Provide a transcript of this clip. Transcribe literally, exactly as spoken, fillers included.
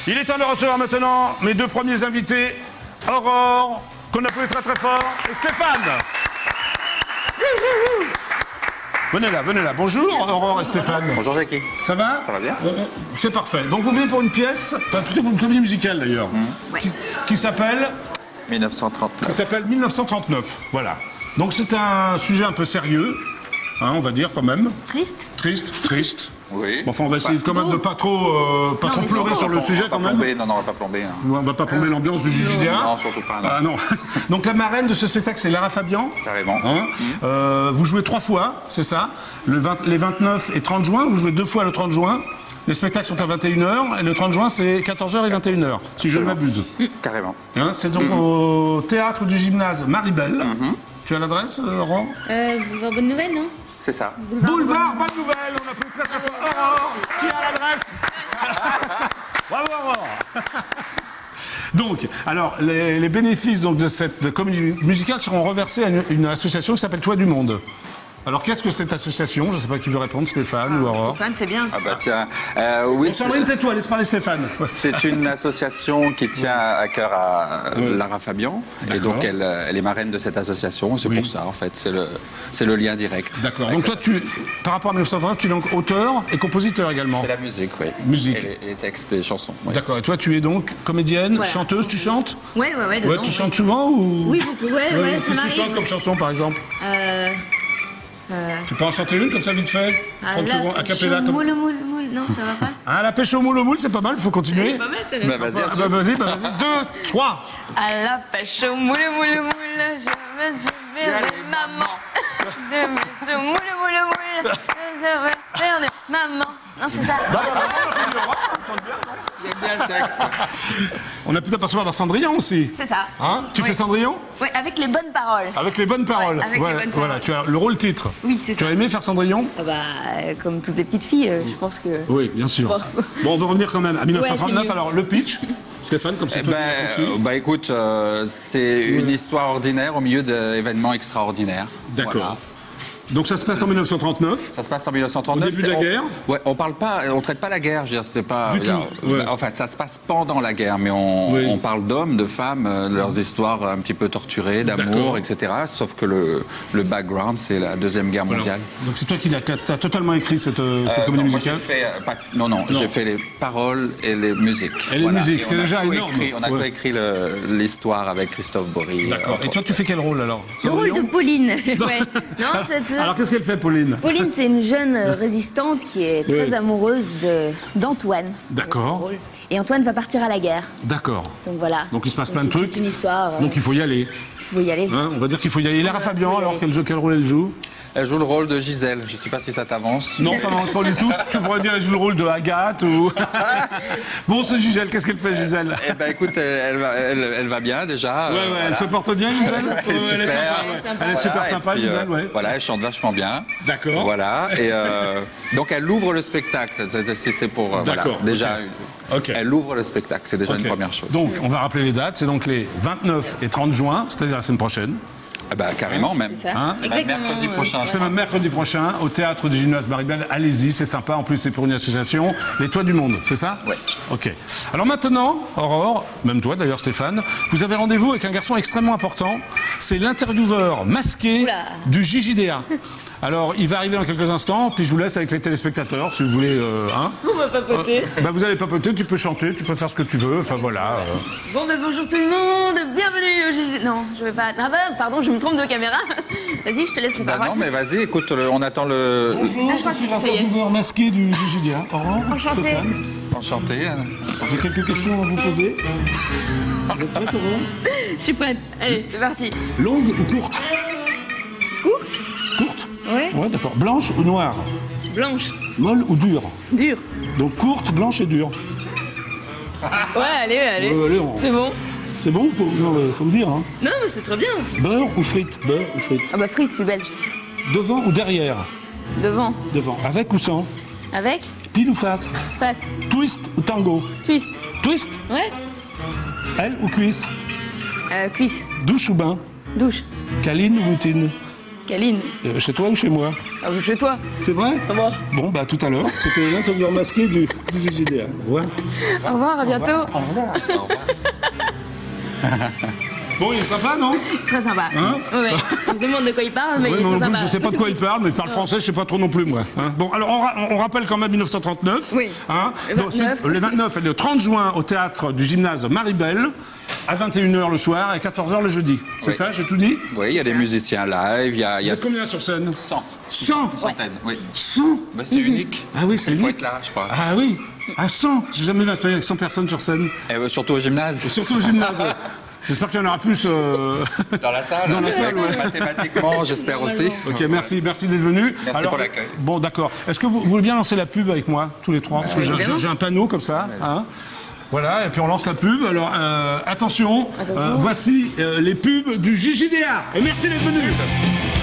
Il est temps de recevoir maintenant mes deux premiers invités, Aurore, qu'on applaudit très très fort, et Stéphane. Venez là, venez là. Bonjour Aurore et Stéphane. Bonjour Jackie. Ça va? Ça va bien. C'est parfait. Donc vous venez pour une pièce, enfin plutôt pour une comédie musicale d'ailleurs, mmh. qui, qui s'appelle mille neuf cent trente-neuf. Qui s'appelle mille neuf cent trente-neuf. Voilà. Donc c'est un sujet un peu sérieux, hein, on va dire quand même. Triste. Triste, triste. Oui. Bon, enfin, on va essayer quand même de pas trop, euh, pas Non, trop mais pleurer c'est sur bon. le On sujet va pas quand même. plomber. Non, non, on va pas plomber. Hein. On va pas plomber l'ambiance du J J D A. Non, surtout pas. Non. Ah, non. Donc la marraine de ce spectacle, c'est Lara Fabian. Carrément. Hein Mmh. euh, vous jouez trois fois, c'est ça, le vingt, les vingt-neuf et trente juin, vous jouez deux fois le trente juin. Les spectacles sont à vingt et une heures et le trente juin, c'est quatorze heures et vingt et une heures, si je ne m'abuse. Mmh. Carrément. Hein, c'est donc mmh. au théâtre du gymnase Maribel. Mmh. Tu as l'adresse, Laurent? Euh, Boulevard Bonne Nouvelle, non? C'est ça. Boulevard, Boulevard Bonne Nouvelle, on applaudit très très fort. Aurore, qui a l'adresse? Bravo Aurore. Donc, alors, les, les bénéfices donc, de cette comédie musicale seront reversés à une, une association qui s'appelle Toit du Monde. Alors, qu'est-ce que cette association? Je ne sais pas qui veut répondre, Stéphane ah, ou Aurore. Stéphane, c'est bien. Ah bah tiens, euh, oui. Sandrine, tais-toi, laisse parler Stéphane. C'est une association qui tient à cœur à oui. Lara Fabian. Et donc, elle, elle est marraine de cette association. C'est oui. pour ça, en fait. C'est le, c'est le lien direct. D'accord. Donc, toi, tu, par rapport à mille neuf cent trente-neuf, tu es donc auteur et compositeur également. C'est la musique, oui. Musique. Et les, et les textes des chansons. Oui. D'accord. Et toi, tu es donc comédienne, voilà. chanteuse, tu chantes? Oui, oui, oui. Ouais, tu chantes souvent ou... Oui, beaucoup, ouais, ouais, ouais, ça m'arrive. Tu chantes comme chanson, par exemple? Euh... Euh... Tu peux en chanter une comme ça vite fait? trente secondes, a cappella comme... Moule, moule, moule, non, ça va pas? Ah, la pêche au moule au moule, c'est pas mal, il faut continuer. C'est pas mal, c'est bah, vas-y, ah, bah, vas-y, bah, vas-y, deux, trois. À la pêche au moule, moule, moule, je vais, je vais, maman. Je vais, je moule, moule, moule, je vais faire maman. Non, c'est ça. J'aime bien le texte. On a pu t'apercevoir dans Cendrillon aussi. C'est ça. Hein? Tu oui. fais Cendrillon? Oui, avec les bonnes paroles. Avec les bonnes paroles. Ouais, avec ouais, les bonnes voilà, paroles. tu as le rôle titre. Oui, c'est ça. Tu as aimé faire Cendrillon? Ah bah, euh, comme toutes les petites filles, euh, je pense que... Oui, bien sûr. Bon, bon on va revenir quand même à mille neuf cent trente-neuf. Ouais, alors, le pitch, Stéphane, comme c'est eh toi ben, qui l'as conçu. Bah écoute, euh, c'est une histoire ordinaire au milieu d'événements extraordinaires. D'accord. Voilà. Donc ça se passe en mille neuf cent trente-neuf. Ça se passe en mille neuf cent trente-neuf. Au début de la on, guerre. Ouais, on parle pas, on traite pas la guerre. Je veux dire, c'était pas. Du tout, Alors, ouais. En fait, ça se passe pendant la guerre, mais on, Oui. on parle d'hommes, de femmes, euh, de leurs histoires un petit peu torturées, D'accord. d'amour, et cetera. Sauf que le, le background, c'est la deuxième guerre mondiale. Alors, donc c'est toi qui l'as as totalement écrit cette, euh, cette Euh, comédie non, moi, musicale? j'ai fait, euh, pas- non, non, j'ai fait les paroles et les musiques. Et les musiques, ce qui est on a déjà énorme. coécrit- On a Ouais. coécrit le- l'histoire avec Christophe Bory. D'accord. euh, Et toi, tu fais quel rôle alors? Le rôle de Cendrillon? Pauline. Ouais. Non, c'est... Alors qu'est-ce qu'elle fait, Pauline? Pauline, c'est une jeune euh, résistante qui est très Oui. amoureuse de- d'Antoine. D'accord. Et Antoine va partir à la guerre. D'accord. Donc voilà. Donc il se passe Donc, plein de c'est trucs. toute une histoire. euh, Donc il faut y aller. Il faut y aller. Hein, on va dire qu'il faut y aller. Lara Ouais, Fabian, faut y alors aller. quel, jeu, quel rôle elle joue? Elle joue le rôle de Gisèle. Je ne sais pas si ça t'avance. Non, ça m'avance pas du tout. Tu pourrais dire qu'elle joue le rôle de Agathe ou... Bon, c'est Gisèle, qu'est-ce qu'elle fait, Gisèle? Eh ben écoute, elle, elle va, elle, elle va bien déjà. Ouais, ouais, euh, voilà. elle se porte bien, Gisèle? Elle est Ouais, super. Elle est, sympa, ouais. Elle est super Voilà, et sympa, puis, Gisèle, euh, ouais. Voilà, elle chante vachement bien. D'accord. Voilà, et euh, donc elle ouvre le spectacle. C'est- C'est c'est pour, euh, voilà, D'accord, déjà, ok. Ok. elle ouvre le spectacle, c'est déjà Ok. une première chose. Donc, on va rappeler les dates. C'est donc les vingt-neuf et trente juin, c'est-à-dire la semaine prochaine. Ah bah, carrément même. C'est ça. Hein, C'est même mercredi prochain. C'est même mercredi prochain, au théâtre du gymnase Maribel. Allez-y, c'est sympa. En plus, c'est pour une association, Les Toits du Monde, c'est ça? Ouais. Ok. Alors maintenant, Aurore, même toi d'ailleurs, Stéphane, vous avez rendez-vous avec un garçon extrêmement important. C'est l'intervieweur masqué Oula. du J J D A. Alors, il va arriver dans quelques instants, puis je vous laisse avec les téléspectateurs, si vous voulez. Euh, hein. On va papoter. Bah, vous allez papoter, tu peux chanter, tu peux faire ce que tu veux. Enfin voilà. euh. Bon, ben bonjour tout le monde. Bienvenue au G G. Non, je vais pas. Ah bah, pardon, je me trompe de caméra. Vas-y, je te laisse les Bah paroles. non, mais vas-y, écoute, le- on attend le. Bonjour, je crois je suis que ça y est. l'intervieweur masqué du J J D A. Aurore, Enchantée. Stéphane. Enchanté. J'ai quelques questions à vous poser. Vous êtes prête, Aurore? Je suis prête. Allez, c'est parti. Longue ou courte? Courte. Courte? Ouais. Ouais, d'accord. Blanche ou noire? Blanche. Molle ou dure? Dure. Donc courte, blanche et dure. Ouais, allez, allez. Ouais, allez, on- C'est bon. C'est bon? Faut, non, euh, faut me dire. Hein. Non, mais c'est très bien. Beurre ou frites? Beurre ou frites? Ah bah, frites, je suis belge. Devant ou derrière? Devant. Devant. Avec ou sans? Avec. Pile ou face? Face. Twist ou tango? Twist. Twist? Ouais. Elle ou cuisse? Euh, cuisse. Douche ou bain? Douche. Câline ou routine? Kaline. Euh, chez toi ou chez moi? Ah, chez toi. C'est vrai? Au revoir. Bon, bah tout à l'heure. C'était l'interview masqué du, du G G D A. Au revoir. Au revoir, à bientôt. Au revoir. Au revoir. Bon, il est sympa, non? Très sympa. Hein? Ouais. On se demande de quoi il parle, mais Oui, il est non, très en plus, sympa. je sais pas de quoi il parle, mais il parle français, je sais pas trop non plus, moi. Hein. Bon, alors on, ra on rappelle quand même mille neuf cent trente-neuf. Oui. Hein. Le Donc, vingt-neuf. le vingt-neuf et le trente juin au théâtre du gymnase Maribel, à vingt et une heures le soir et quatorze heures le jeudi. C'est Oui. ça, j'ai tout dit? Oui, il y a des musiciens live, il y a... il y Vous a êtes combien sur scène? cent. cent. Une centaine, oui. cent. Bah, c'est unique. Ah oui, c'est Il faut unique. être là, je crois. Ah oui, à cent. J'ai jamais vu un spectacle avec cent personnes sur scène. Et euh, surtout au gymnase. Surtout au gymnase. Ouais. J'espère qu'il y en aura plus. Euh... Dans la salle. Dans la salle, ouais. Mathématiquement, j'espère aussi. Ok, merci, merci d'être venu. Merci Alors, pour l'accueil. Bon, d'accord. Est-ce que vous, vous voulez bien lancer la pub avec moi, tous les trois? Parce que j'ai- j'ai j'ai un panneau comme ça. Hein. Voilà, et puis on lance la pub. Alors, euh, attention, Attention. euh, voici euh, les pubs du J J D A. Et merci d'être venu.